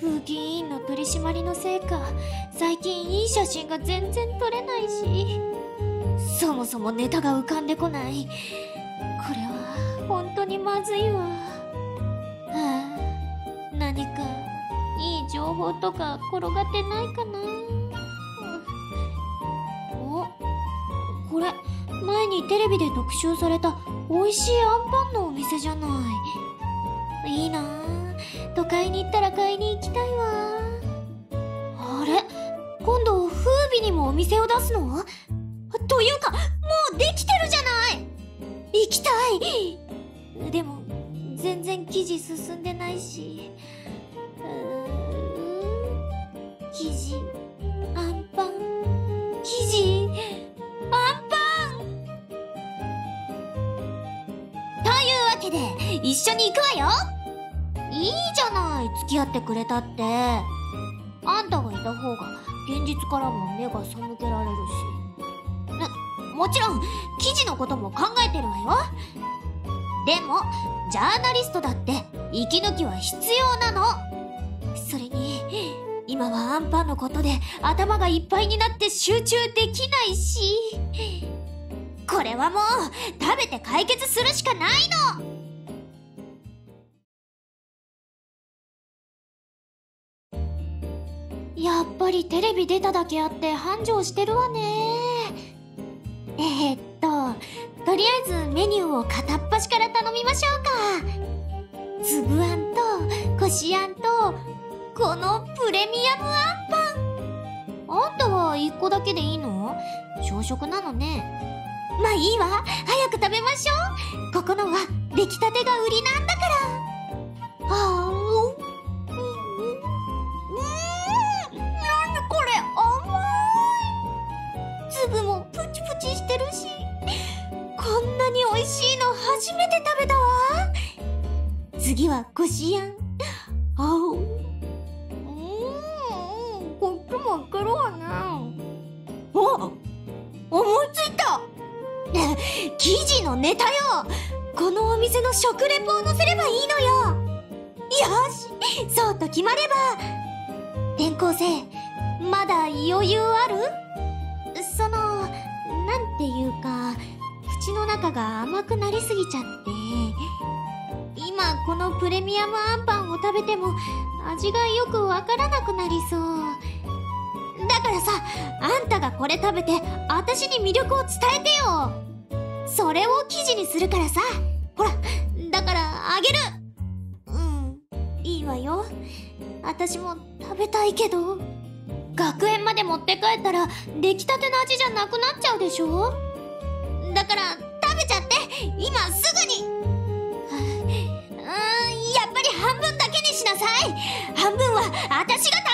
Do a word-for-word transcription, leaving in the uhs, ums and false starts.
風紀委員の取り締まりのせいか、最近いい写真が全然撮れないし、そもそもネタが浮かんでこない。これは本当にまずいわ。はあ、何かいい情報とか転がってないかな。お、これ前にテレビで特集された美味しいアンパンのお店じゃない。いいなぁ、都会に行ったら買いに行きたいわ。あれ、今度風美にもお店を出すの？というかもうできてるじゃない。行きたい。でも全然生地進んでないし、うー生地、アンパン、生地、アンパンというわけで一緒に行くわよ。いいじゃない、付き合ってくれたって。あんたがいた方が現実からも目が背けられるし、も、もちろん記事のことも考えてるわよ。でもジャーナリストだって息抜きは必要なの。それに今はアンパンのことで頭がいっぱいになって集中できないし、これはもう食べて解決するしかないの。やっぱりテレビ出ただけあって繁盛してるわね。えー、っととりあえずメニューを片っ端から頼みましょうか。つぶあんとこしあんとこのプレミアムあんパン。あんたはいっこだけでいいの？朝食なのね。まあいいわ、早く食べましょう。ここのは出来たてが売りなんだから。はあ、粒もプチプチしてるし、こんなに美味しいの初めて食べたわ。次はこしあん。あお、うーん、こっちもいけるわね。お、思いついた。記事のネタよ。このお店の食レポを載せればいいのよ。よし、そうと決まれば。転校生、まだ余裕ある？その、なんていうか、口の中が甘くなりすぎちゃって、今このプレミアムあんパンを食べても味がよくわからなくなりそう。だからさ、あんたがこれ食べて私に魅力を伝えてよ。それを記事にするからさ。ほら、だからあげる。うん、いいわよ。私も食べたいけど、学園まで持って帰ったら出来たての味じゃなくなっちゃうでしょ。だから食べちゃって、今すぐに。うーん、やっぱり半分だけにしなさい。半分は私が